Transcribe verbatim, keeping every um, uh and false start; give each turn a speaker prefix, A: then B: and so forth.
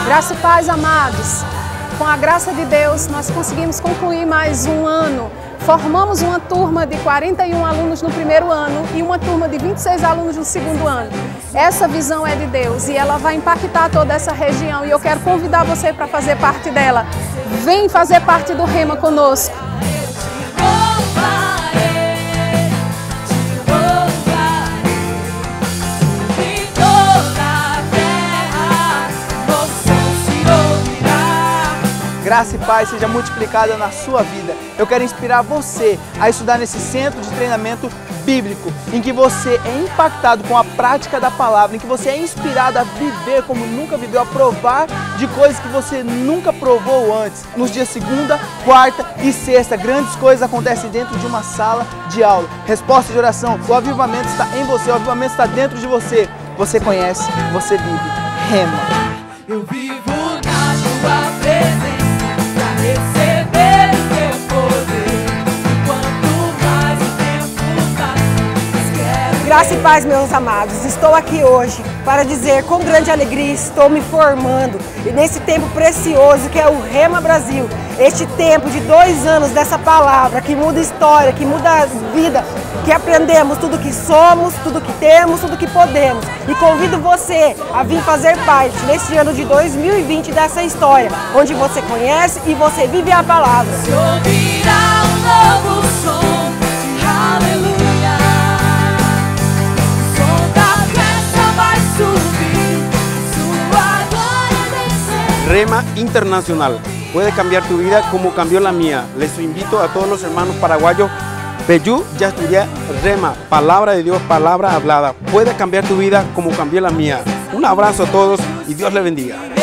A: Graça e paz, amados. Com a graça de Deus, nós conseguimos concluir mais um ano. Formamos uma turma de quarenta e um alunos no primeiro ano e uma turma de vinte e seis alunos no segundo ano. Essa visão é de Deus e ela vai impactar toda essa região e eu quero convidar você para fazer parte dela. Vem fazer parte do Rema conosco.
B: Graça e paz seja multiplicada na sua vida. Eu quero inspirar você a estudar nesse centro de treinamento bíblico, em que você é impactado com a prática da palavra, em que você é inspirado a viver como nunca viveu, a provar de coisas que você nunca provou antes. Nos dias segunda, quarta e sexta, grandes coisas acontecem dentro de uma sala de aula. Resposta de oração, o avivamento está em você, o avivamento está dentro de você. Você conhece, você vive. Rema.
C: Eu vivo na tua presença. Receber o teu poder, quanto mais o tempo passa,
D: Graça e paz, meus amados. Estou aqui hoje para dizer com grande alegria estou me formando e nesse tempo precioso que é o Rema Brasil, este tempo de dois anos dessa palavra que muda história, que muda a vida, que aprendemos tudo que somos, tudo que temos, tudo que podemos. E convido você a vir fazer parte neste ano de dois mil e vinte dessa história, onde você conhece e você vive a palavra.
C: se ouvirá um novo som de aleluia. O som da festa vai subir, sua glória descer.
E: Rema Internacional puede cambiar tu vida como cambió la mía. Les invito a todos los hermanos paraguayos. Yo ya estudié Rema, palabra de Dios, palabra hablada. Puede cambiar tu vida como cambió la mía. Un abrazo a todos y Dios les bendiga.